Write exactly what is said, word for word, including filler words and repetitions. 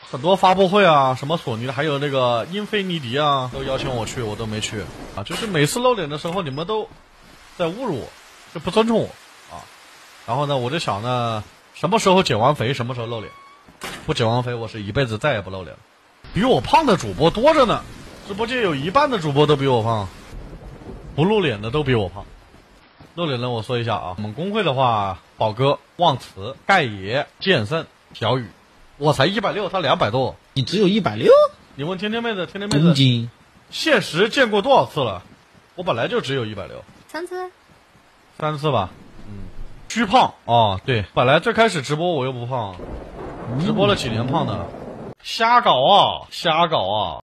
很多发布会啊，什么索尼的，还有那个英菲尼迪啊，都邀请我去，我都没去啊。就是每次露脸的时候，你们都在侮辱我，就不尊重我啊。然后呢，我就想呢，什么时候减完肥，什么时候露脸。不减完肥，我是一辈子再也不露脸了。比我胖的主播多着呢，直播间有一半的主播都比我胖，不露脸的都比我胖。露脸的我说一下啊，我们公会的话，宝哥、忘词、盖爷、剑圣、小雨，我才一百六，他两百多。 你只有一百六？ 你问天天妹子，天天妹子公斤， 现实见过多少次了？我本来就只有一百六， 三次， 三次吧。嗯，虚胖哦，对，本来最开始直播我又不胖，直播了几年胖的，瞎搞啊，瞎搞啊。